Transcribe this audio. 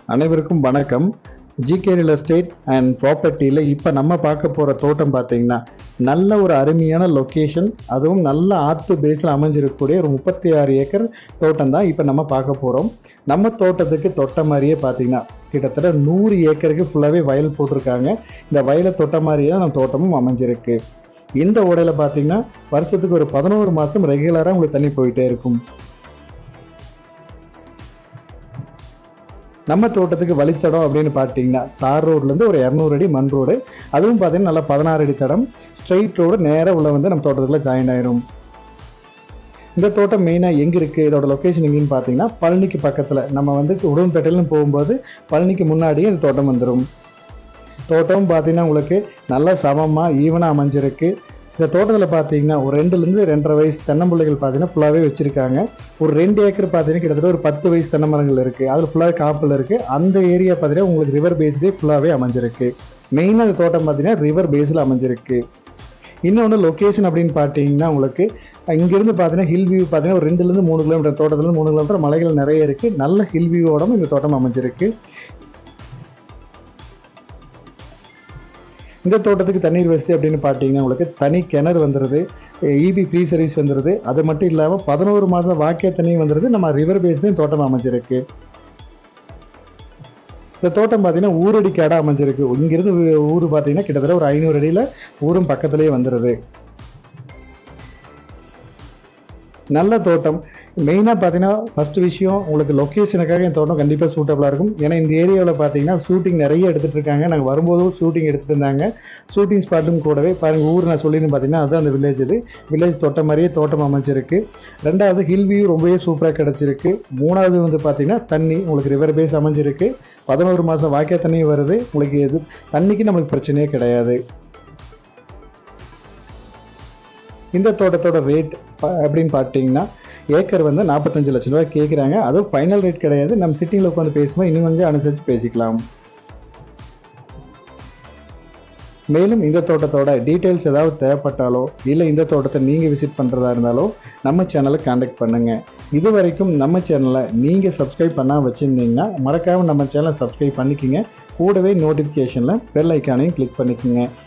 அனைவருக்கும் வணக்கம். GK real estate and ப்ராப்பர்ட்டியில் இப்போ நம்ம பார்க்க போகிற தோட்டம் பார்த்தீங்கன்னா நல்ல ஒரு அருமையான லொக்கேஷன், அதுவும் நல்ல ஆற்று பேஸில் அமைஞ்சிருக்கக்கூடிய ஒரு 36 ஏக்கர் தோட்டம் தான் இப்போ நம்ம பார்க்க போகிறோம். நம்ம தோட்டத்துக்கு தொட்ட மாதிரியே பார்த்தீங்கன்னா கிட்டத்தட்ட 100 ஏக்கருக்கு ஃபுல்லாகவே வயல் போட்டிருக்காங்க. இந்த வயலை தொட்ட மாதிரியே தான் நம்ம தோட்டமும் அமைஞ்சிருக்கு. இந்த ஓடையில் பார்த்தீங்கன்னா வருஷத்துக்கு ஒரு 11 மாதம் ரெகுலராக உங்களுக்கு தண்ணி போயிட்டே இருக்கும். நம்ம தோட்டத்துக்கு வழித்தடம் அப்படின்னு பார்த்தீங்கன்னா தார் ரோட்லேருந்து ஒரு 200 அடி மண் ரோடு, அதுவும் பார்த்தீங்கன்னா நல்லா 16 அடி தடம் ஸ்ட்ரெயிட் ரோடு நேராக உள்ள வந்து நம்ம தோட்டத்துக்குள்ள ஜாயின் ஆயிரும். இந்த தோட்டம் மெயினாக எங்கே இருக்குது, இதோட லொக்கேஷன் எங்கேன்னு பார்த்தீங்கன்னா பழனிக்கு பக்கத்தில். நம்ம வந்து உடும்பேட்டையிலும் போகும்போது பழனிக்கு முன்னாடியே இந்த தோட்டம் வந்துடும். தோட்டம் பார்த்தீங்கன்னா உங்களுக்கு நல்லா சமமாக ஈவனாக அமைஞ்சிருக்கு. இந்த தோட்டத்தில் பார்த்தீங்கன்னா ஒரு 2லேருந்து 2.5 வயசு தென்னம்பிள்ளைகள் பார்த்தீங்கன்னா ஃபுல்லாகவே வச்சுருக்காங்க. ஒரு 2 ஏக்கர் பார்த்தீங்கன்னா கிட்டத்தட்ட ஒரு 10 வயசு தென்னை மரங்கள் இருக்குது. அதில் ஃபுல்லாகவே காப்பில் இருக்குது. அந்த ஏரியா பார்த்தீங்கன்னா உங்களுக்கு ரிவர் பேஸ்லேயே ஃபுல்லாகவே அமைஞ்சிருக்கு. மெயினாக இந்த தோட்டம் பார்த்தீங்கன்னா ரிவர் பேஸில் அமைஞ்சிருக்கு. இன்னொன்று லொக்கேஷன் அப்படின்னு பார்த்தீங்கன்னா உங்களுக்கு இங்கேருந்து பார்த்தீங்கன்னா ஹில் வியூ பார்த்தீங்கன்னா ஒரு 2லேருந்து 3 கிலோமீட்டர், தோட்டத்துலேருந்து 3 கிலோமீட்டர் மலைகள் நிறைய இருக்குது. நல்ல ஹில் வியூவோட இந்த தோட்டம் அமைஞ்சிருக்கு. இந்த தோட்டத்துக்கு தண்ணீர் வசதி அப்படின்னு பார்த்தீங்கன்னா உங்களுக்கு தனி கிணறு வந்துடுது, இபி ஃப்ரீ சர்வீஸ் வந்துடுது. அது மட்டும் இல்லாமல் 11 மாதம் வாக்கிய தண்ணி வந்துடுது. நம்ம ரிவர் பேஸ்லேயும் தோட்டம் அமைஞ்சிருக்கு. இந்த தோட்டம் பார்த்தீங்கன்னா ஊரடி காடாக அமைஞ்சிருக்கு. இங்கிருந்து ஊர் பார்த்தீங்கன்னா கிட்டத்தட்ட ஒரு 500 அடியில் ஊரும் பக்கத்துலேயே வந்துடுது. நல்ல தோட்டம். மெயினாக பார்த்தீங்கன்னா ஃபஸ்ட்டு விஷயம் உங்களுக்கு லொக்கேஷனுக்காக இந்த தோட்டம் கண்டிப்பாக சூட்டபுளாக இருக்கும். ஏன்னா இந்த ஏரியாவில் பார்த்தீங்கன்னா ஷூட்டிங் நிறைய எடுத்துகிட்டு இருக்காங்க. நாங்கள் வரும்போதும் ஷூட்டிங் எடுத்துகிட்டு இருந்தாங்க. ஷூட்டிங் ஸ்பாட்டும் கூடவே பாருங்கள், ஊர் நான் சொல்லின்னு பார்த்தீங்கன்னா அதுதான் அந்த வில்லேஜ். இது வில்லேஜ் தோட்ட மாதிரியே தோட்டம் அமைச்சிருக்கு. 2வது ஹில் வியூ ரொம்பவே சூப்பராக கிடச்சிருக்கு. 3வது வந்து பார்த்தீங்கன்னா தண்ணி உங்களுக்கு ரிவர் பேஸ் அமைஞ்சிருக்கு. 11 மாதம் வாக்கிய தண்ணி வருது. உங்களுக்கு எது தண்ணிக்கு நம்மளுக்கு பிரச்சனையே கிடையாது. இந்த தோட்டத்தோட ரேட் அப்படின்னு பார்த்தீங்கன்னா ஏக்கர் வந்து 45 லட்சம் ரூபாய் கேட்குறாங்க. அதுவும் ஃபைனல் ரேட் கிடையாது. நம்ம சிட்டிங்கில் உட்காந்து பேசும்போது இன்னும் கொஞ்சம் அனுசரித்து பேசிக்கலாம். மேலும் இந்த தோட்டத்தோட டீட்டெயில்ஸ் ஏதாவது தேவைப்பட்டாலோ இல்லை இந்த தோட்டத்தை நீங்கள் விசிட் பண்ணுறதா இருந்தாலோ நம்ம சேனலை கான்டாக்ட் பண்ணுங்கள். இது வரைக்கும் நம்ம சேனலை நீங்கள் சப்ஸ்கிரைப் பண்ணால் வச்சுருந்தீங்கன்னா மறக்காமல் நம்ம சேனலை சப்ஸ்கிரைப் பண்ணிக்கோங்க. கூடவே நோட்டிஃபிகேஷனில் பெல் ஐக்கானையும் கிளிக் பண்ணிக்கோங்க.